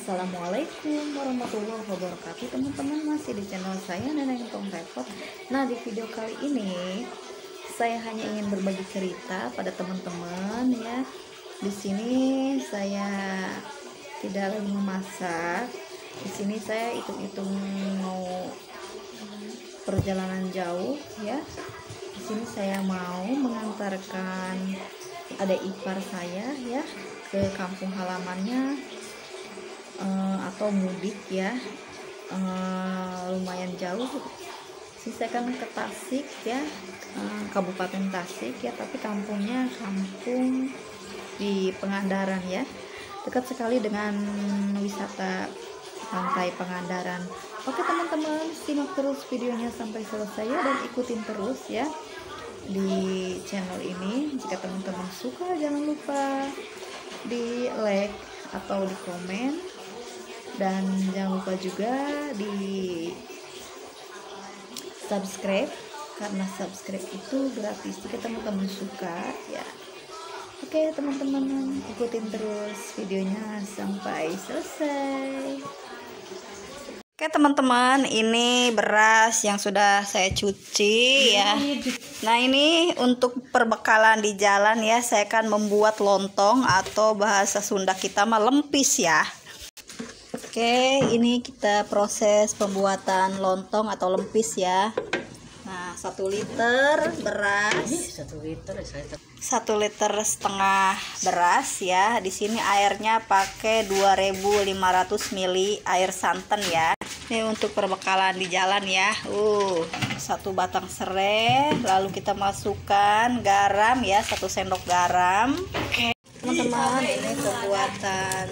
Assalamualaikum warahmatullahi wabarakatuh, teman-teman. Masih di channel saya Neneng Tong Repot. Nah, di video kali ini saya hanya ingin berbagi cerita pada teman-teman ya. Di sini saya tidak lagi memasak. Di sini saya hitung-hitung mau perjalanan jauh ya. Di sini saya mau mengantarkan adik ipar saya ya ke kampung halamannya, atau mudik ya, lumayan jauh sih. Saya kan ke Tasik ya, Kabupaten Tasik ya, tapi kampungnya kampung di Pangandaran ya, dekat sekali dengan wisata pantai Pangandaran. Oke teman-teman, simak terus videonya sampai selesai ya, dan ikutin terus ya di channel ini. Jika teman-teman suka, jangan lupa di like atau di komen, dan jangan lupa juga di subscribe, karena subscribe itu gratis jika teman-teman suka ya. Oke teman-teman, ikutin terus videonya sampai selesai. Oke teman-teman, ini beras yang sudah saya cuci ya. Nah, ini untuk perbekalan di jalan ya. Saya akan membuat lontong, atau bahasa Sunda kita mah lempis ya. Oke, ini kita proses pembuatan lontong atau lempis ya. Nah, 1 liter beras, 1,5 liter beras ya. Di sini airnya pakai 2.500 ml air santan ya. Ini untuk perbekalan di jalan ya. 1 batang serai, lalu kita masukkan garam ya, 1 sendok garam. Oke teman-teman, ini pembuatan.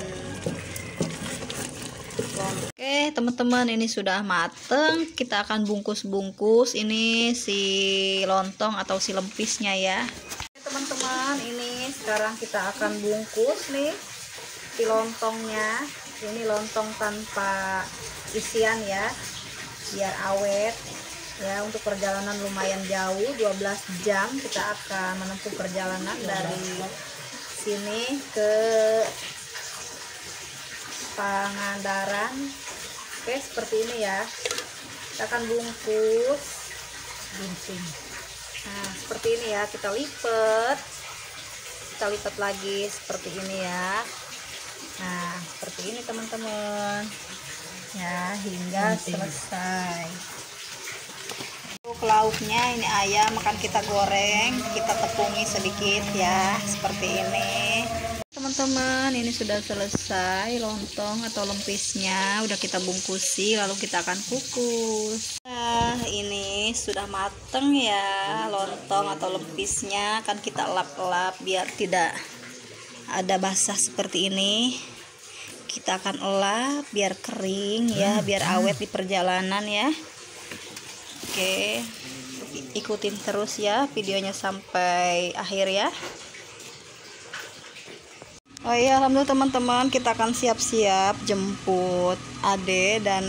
Oke teman-teman, ini sudah mateng. Kita akan bungkus-bungkus ini si lontong atau si lempisnya ya. Teman-teman, ini sekarang kita akan bungkus nih si lontongnya. Ini lontong tanpa isian ya, biar awet ya. Untuk perjalanan lumayan jauh, 12 jam kita akan menempuh perjalanan dari sini ke Pangandaran. Oke, seperti ini ya. Kita akan bungkus gunting. Nah, seperti ini ya, kita lipat lagi seperti ini ya. Nah, seperti ini teman-teman ya, hingga selesai. Untuk lauknya, ini ayam akan kita goreng, kita tepungi sedikit ya, seperti ini. Teman-teman, ini sudah selesai lontong atau lempisnya, udah kita bungkusi, lalu kita akan kukus. Nah, ini sudah mateng ya lontong atau lempisnya. Kan kita lap-lap biar tidak ada basah seperti ini. Kita akan elap biar kering ya, biar awet di perjalanan ya. Oke, ikutin terus ya videonya sampai akhir ya. Oh iya, alhamdulillah teman-teman, kita akan siap-siap jemput Ade dan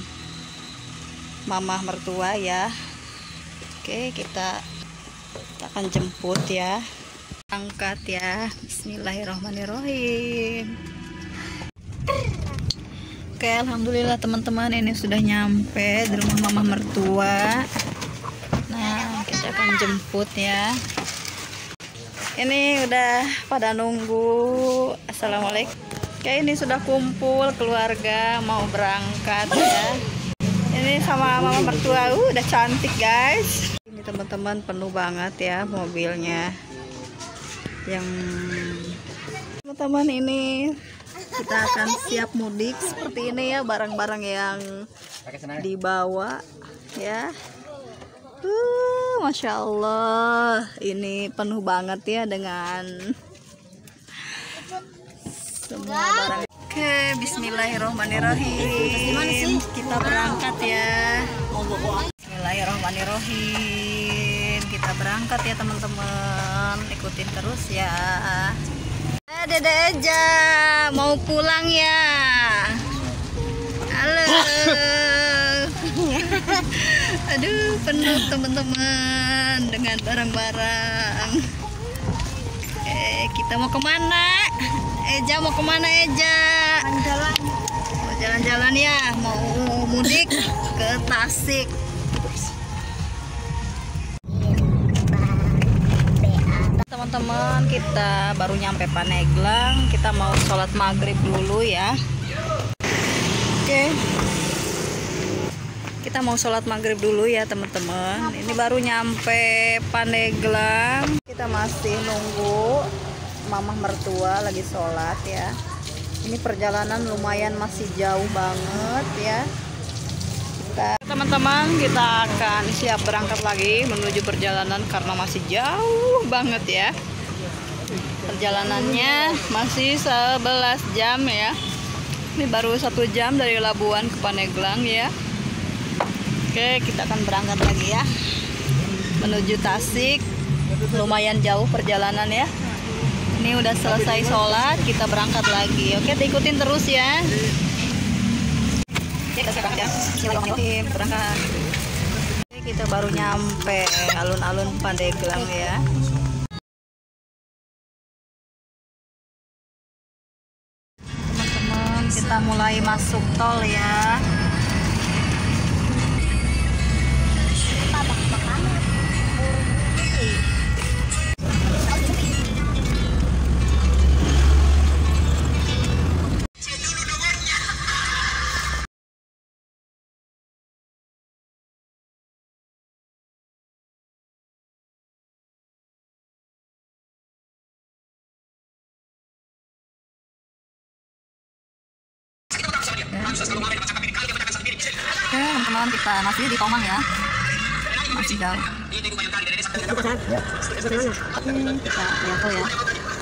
mama mertua ya. Oke, kita akan jemput ya. Angkat ya. Bismillahirrahmanirrahim. Oke, alhamdulillah teman-teman, ini sudah nyampe di rumah mama mertua. Nah, kita akan jemput ya. Ini udah pada nunggu. Assalamualaikum. Oke, ini sudah kumpul keluarga mau berangkat ya. Ini sama mama mertua, udah cantik guys. Ini teman-teman, penuh banget ya mobilnya. Yang teman-teman, ini kita akan siap mudik seperti ini ya, barang-barang yang dibawa ya. Masya Allah, ini penuh banget ya dengan semua barang. Oke, bismillahirrahmanirrahim. Kita berangkat ya. Bismillahirrahmanirrahim. Kita berangkat ya teman-teman. Ikutin terus ya. Dede Eja mau pulang ya. Halo. Aduh, penuh teman-teman dengan barang-barang. Kita mau kemana? Eja mau kemana Eja? Jalan. jalan-jalan ya, mau mudik ke Tasik. Teman-teman, kita baru nyampe Pandeglang. Kita mau sholat maghrib dulu ya. Oke, kita mau sholat maghrib dulu ya teman-teman. Ini baru nyampe Pandeglang. Kita masih nunggu mamah mertua lagi sholat ya. Ini perjalanan lumayan masih jauh banget ya. Teman-teman, kita akan siap berangkat lagi menuju perjalanan karena masih jauh banget ya. Perjalanannya masih 11 jam ya. Ini baru 1 jam dari Labuan ke Pandeglang ya. Oke, kita akan berangkat lagi ya menuju Tasik. Lumayan jauh perjalanan ya. Ini udah selesai sholat, kita berangkat lagi. Oke, ikutin terus ya. Kita berangkat. Kita baru nyampe alun-alun Pandeglang ya. Teman-teman, kita mulai masuk tol ya. Oke teman-teman, kita masih di Tomang ya, masih jauh. Kita lihat tuh ya.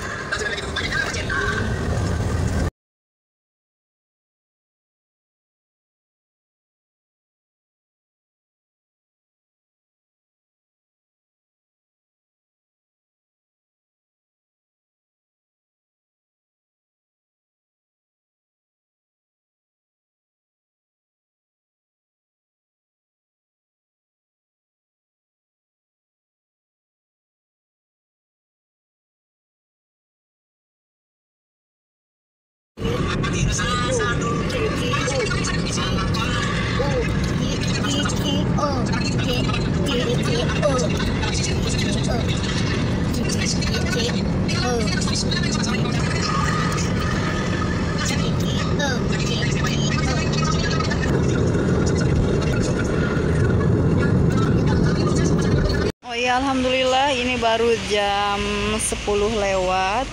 Oh ya, alhamdulillah ini baru jam 10 lewat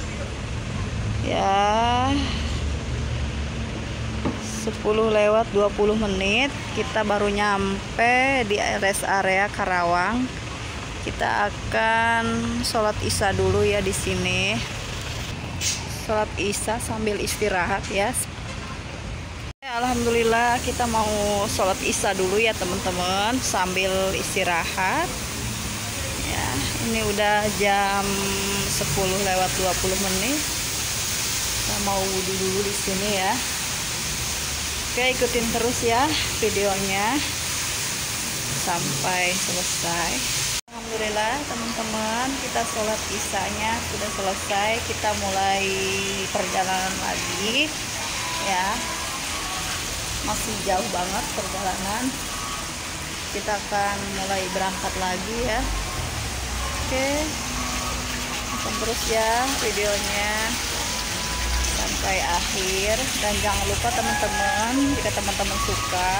ya, 10 lewat 20 menit kita baru nyampe di rest area Karawang. Kita akan sholat isya dulu ya di sini. Sholat isya sambil istirahat ya. Alhamdulillah kita mau sholat isya dulu ya teman-teman sambil istirahat. Ya, ini udah jam 10 lewat 20 menit. Kita mau wudhu dulu di sini ya. Oke, ikutin terus ya videonya sampai selesai. Alhamdulillah teman-teman, kita sholat isyanya sudah selesai. Kita mulai perjalanan lagi ya. Masih jauh banget perjalanan. Kita akan mulai berangkat lagi ya. Oke, tonton terus ya videonya sampai akhir. Dan jangan lupa teman-teman, jika teman-teman suka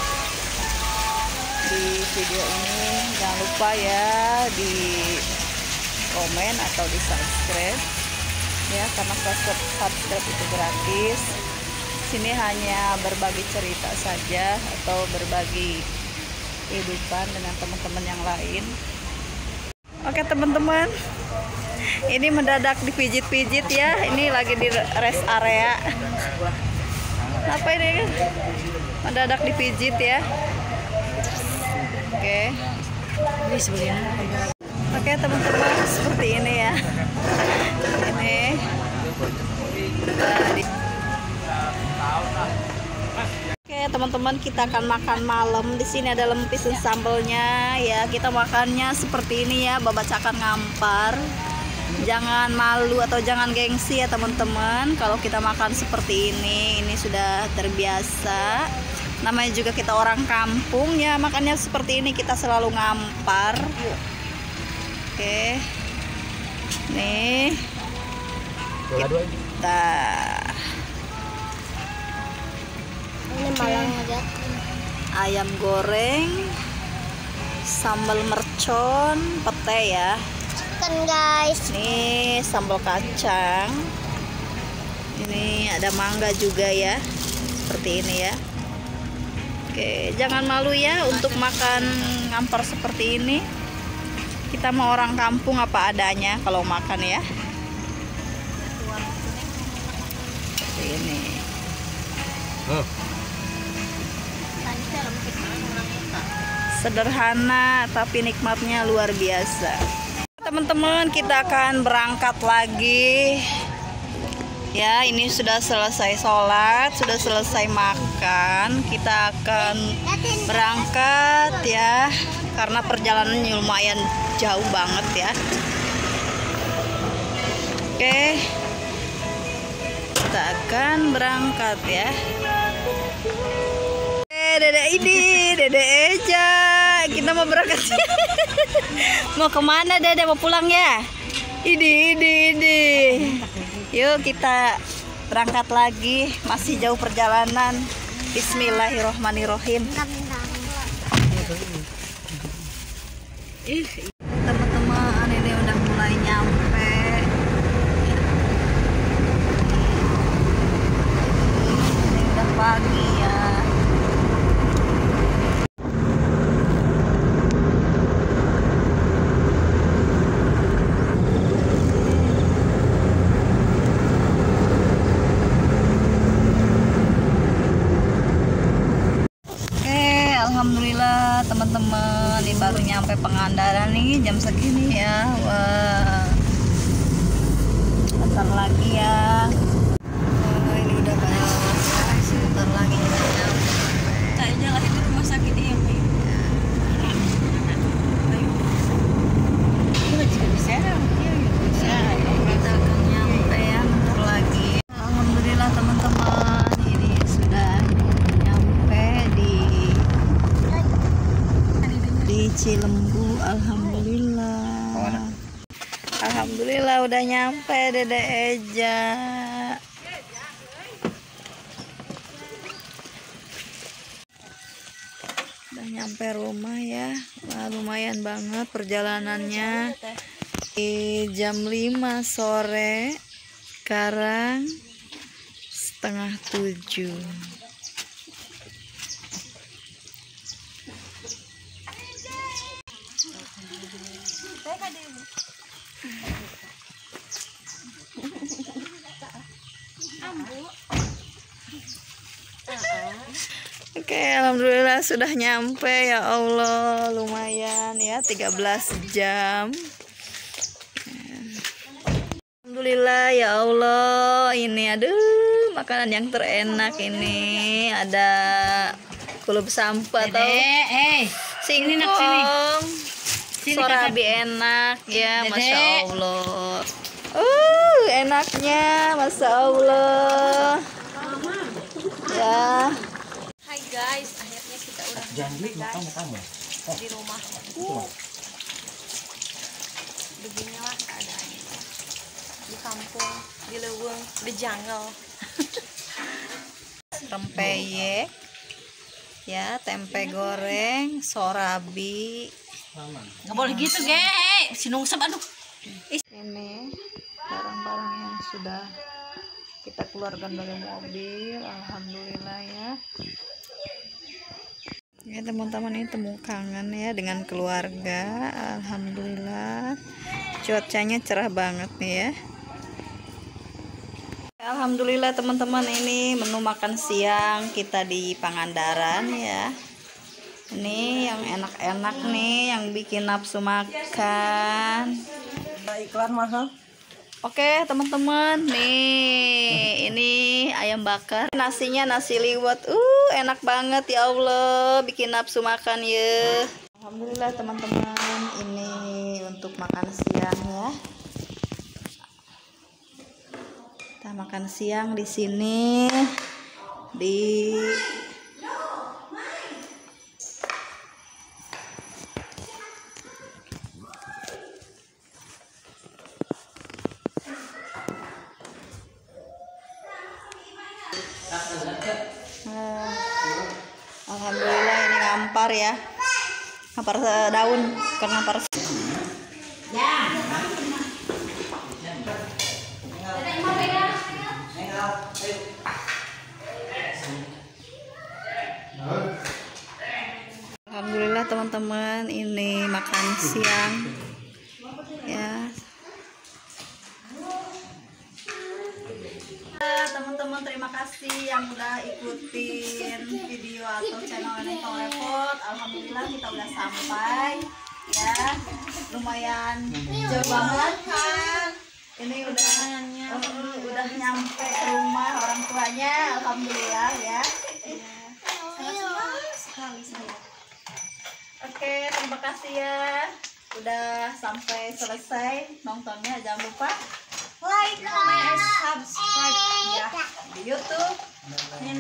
di video ini, jangan lupa ya di komen atau di subscribe ya, karena subscribe itu gratis. Sini hanya berbagi cerita saja atau berbagi kehidupan dengan teman-teman yang lain. Oke teman-teman, ini mendadak dipijit-pijit ya. Ini lagi di rest area. Apa ini kan? Mendadak dipijit ya. Oke. Oke teman-teman, seperti ini ya. Ini. Oke teman-teman, kita akan makan malam. Di sini ada lempis dan sambelnya ya. Kita makannya seperti ini ya, babacakan ngampar. Jangan malu atau jangan gengsi ya teman-teman. Kalau kita makan seperti ini sudah terbiasa. Namanya juga kita orang kampung ya, makannya seperti ini kita selalu ngampar. Oke. Nih. Kita ini malang aja. Ayam goreng, sambal mercon, pete ya. Kan guys. Ini sambal kacang. Ini ada mangga juga ya. Seperti ini ya. Oke, jangan malu ya untuk makan ngampar seperti ini. Kita mau orang kampung apa adanya kalau makan ya. Seperti ini. Sederhana tapi nikmatnya luar biasa. Teman-teman, kita akan berangkat lagi. Ya, ini sudah selesai sholat, sudah selesai makan. Kita akan berangkat ya, karena perjalanannya lumayan jauh banget ya. Oke, kita akan berangkat ya. Dede ini, Dede Eja, kita mau berangkat. Mau kemana Dede? Mau pulang ya? Ini. Yuk kita berangkat lagi, masih jauh perjalanan. Bismillahirrohmanirrohim. Teman-teman, ini udah mulai nyampe. Ini udah pagi ya. Alhamdulillah teman-teman, ini baru nyampe Pangandaran nih jam segini ya. Wah, bentar lagi ya. Oh, ini udah banyak. Bentar lagi kita nyampe. Kayaknya lagi di rumah sakit ya. Kita akan nyampe ya, bentar lagi. Alhamdulillah teman-teman, ini sudah nyampe di Cilembu. Alhamdulillah udah nyampe Dede Eja. Udah nyampe rumah ya. Wah, lumayan banget perjalanannya. Di jam 5 sore, sekarang setengah 7. Oke, alhamdulillah sudah nyampe ya Allah, lumayan ya 13 jam. Alhamdulillah ya Allah, ini aduh makanan yang terenak ini, ada kulup sampah atau singkong, sorabi enak ya, Masya Allah. Enaknya, Masya Allah ya. Hai guys, akhirnya kita udah di rumah. Beginilah keadaannya di kampung, di leuweung, di jungle. Rempeyek ya, tempe goreng, sorabi. Nggak boleh gitu, Ge. Sinungsep aduh. Ini barang-barang yang sudah kita keluarkan dari mobil. Alhamdulillah ya. Ya teman-teman, ini temu kangen ya dengan keluarga. Alhamdulillah cuacanya cerah banget nih ya. Alhamdulillah teman-teman, ini menu makan siang kita di Pangandaran ya. Ini yang enak-enak nih, yang bikin nafsu makan. Iklan mahal. Oke teman-teman, nih ini ayam bakar, nasinya nasi liwet, enak banget ya Allah, bikin nafsu makan ya. Alhamdulillah teman-teman, ini untuk makan siang ya. Kita makan siang di sini di Alhamdulillah ini ngampar ya. Ngampar daun, bukan ngampar. Alhamdulillah teman-teman, ini makan siang ya. Teman-teman, terima kasih yang udah ikutin video atau channel Neneng Repot. Alhamdulillah kita udah sampai ya, lumayan jauh banget kan. Ini udah nyampe ke rumah orang tuanya. Alhamdulillah ya. Sangat sekali saya. Oke, terima kasih ya udah sampai selesai nontonnya. Jangan lupa like, comment, and subscribe ya di YouTube